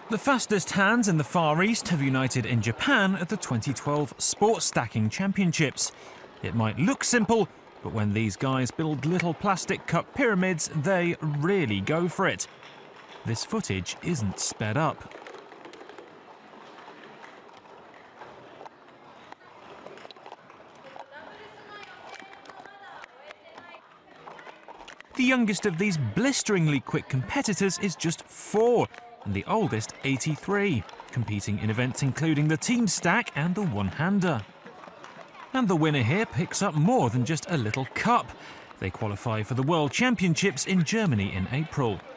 The fastest hands in the Far East have united in Japan at the 2012 Sports Stacking Championships. It might look simple, but when these guys build little plastic cup pyramids, they really go for it. This footage isn't sped up. The youngest of these blisteringly quick competitors is just 4, and the oldest 83, competing in events including the team stack and the one-hander. And the winner here picks up more than just a little cup. They qualify for the World Championships in Germany in April.